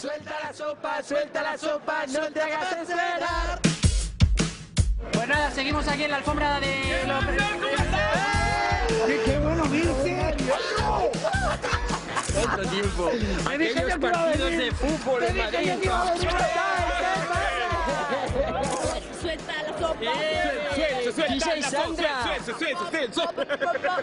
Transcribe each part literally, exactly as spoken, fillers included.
Suelta la sopa, suelta la sopa, no te hagas esperar. Pues nada, seguimos aquí en la alfombra de los... ¡Qué, qué bueno, Virgen! Otro tiempo. Aquellos partidos de fútbol en Madrid. Suelta la sopa. Suelta, suelta, D J Sandra. suelta, suelta, suelta.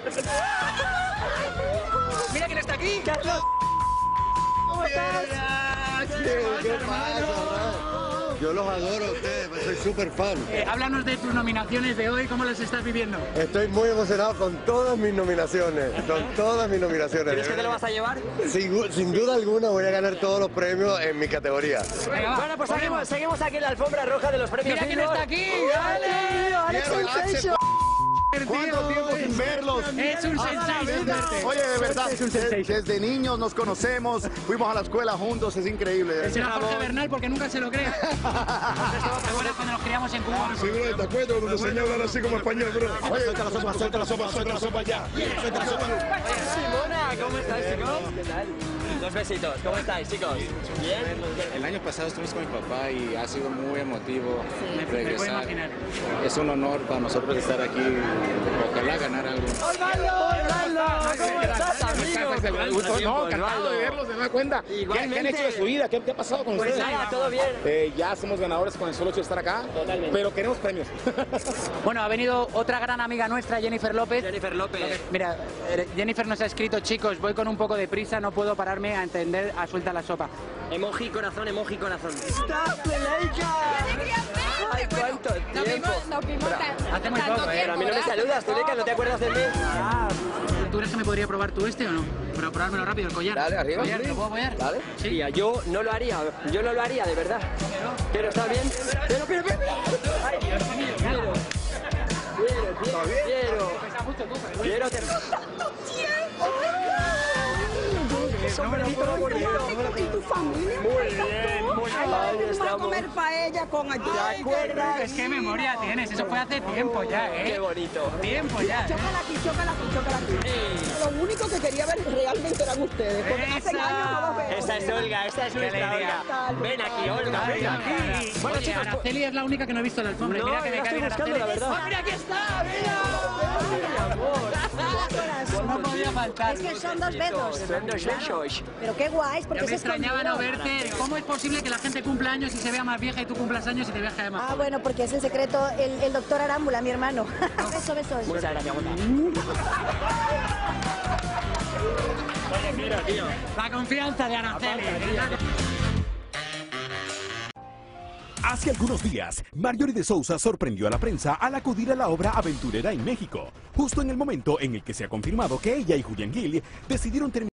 Mira quién está aquí. Carlos. ¿Cómo estás? ¿Qué pasa? Yo los adoro a ustedes, soy súper fan. Eh, háblanos de tus nominaciones de hoy, ¿cómo las estás viviendo? Estoy muy emocionado con todas mis nominaciones, con todas mis nominaciones. ¿Crees que te lo vas a llevar? Sin, sin duda alguna voy a ganar todos los premios en mi categoría. Venga, va, Bueno, pues seguimos, seguimos aquí en la alfombra roja de los premios. Mira quién Billboard. está aquí. ¡Dale! Alex Sensation. ¿Cuánto tiempo sin verlos? Es un sensation verte. Oye, de verdad, desde, desde niños nos conocemos, fuimos a la escuela juntos, es increíble. Será Jorge Bernal porque nunca se lo cree. ¿Te acuerdas cuando nos criamos en Cuba? Sí, bro, te acuerdas cuando te enseñé a hablar así como español, bro. Oye, suelta la sopa, suelta la sopa, suelta la sopa ya. Suelta la sopa. Simona, ¿cómo estáis, chicos? ¿Qué tal? Dos besitos, ¿cómo estáis, chicos? ¿Bien? El año pasado estuvimos con mi papá y ha sido muy emotivo Me, me puedo regresar. imaginar. Es un honor para nosotros estar aquí. Ojalá ganar algo. ¡Osvaldo! ¡Osvaldo! ¿Cómo estás, amigo? No, encantado de verlos, de nueva cuenta. ¿Qué, ¿Qué han hecho de su vida? ¿Qué, qué ha pasado con Pues ustedes? nada, todo bien. Eh, ya somos ganadores con el solo hecho de estar acá, Totalmente. pero queremos premios. Bueno, ha venido otra gran amiga nuestra, Jennifer López. Jennifer López. Mira, eh, Jennifer nos ha escrito, chicos, voy con un poco de prisa, no puedo pararme a entender a suelta la sopa. Emoji corazón, emoji corazón. ¡Stop, ¡Alegría! ¡Ay, cuánto Nos tiempo! vimos, nos vimos tan- hace muy tanto poco, ¿eh? Pero a mí no me tiempo, saludas, Zuleika, ¿no te acuerdas de mí? Ah, ¿Tú crees que me podría probar tú este o no? Para probármelo rápido, el collar. Dale, arriba. ¿Collar? ¿Lo puedo apoyar? ¿vale? Sí. Tía, yo no lo haría, yo no lo haría, de verdad. Pero está bien. Pero, pero, pero. Ay, Dios mío, quiero. Quiero, quiero, quiero. Quiero te... Súper bonito. ¿Y tu familia? Muy bien, muy bien. Ahí Vamos a estamos. comer paella con ¿Te ayuda. acuerdas? Es que memoria tienes, eso fue hace tiempo ya, ¿eh? Qué bonito. Tiempo ya, ¿eh? Chócala aquí, chócala aquí, chócala aquí. Lo único que quería ver realmente eran ustedes. Porque hace Esa. años no los veo. Esa es Olga, esa es nuestra alegría. Olga. Ven aquí, Olga, ven aquí. Bueno, Oye, chicos, Araceli es la única que no he visto en la alfombra. No, Mira que yo me la cae estoy bien buscando, Araceli. la verdad. ¡Oh, mira, aquí está! ¡Mira! No podía faltar. Es que son dos dedos. son dos besos. Pero qué guays, Ya porque me se extrañaba no escondieron. verte. ¿Cómo es posible que la gente cumpla años y se vea más vieja y tú cumplas años y te veas cada vez más Ah, joven? bueno, porque es el secreto, el, el doctor Arámbula, mi hermano. Beso, beso. Muchas gracias, Jota. Oye, mira, tío. La confianza de Araceli. Hace algunos días, Marjorie de Sousa sorprendió a la prensa al acudir a la obra aventurera en México, justo en el momento en el que se ha confirmado que ella y Julián Gil decidieron terminar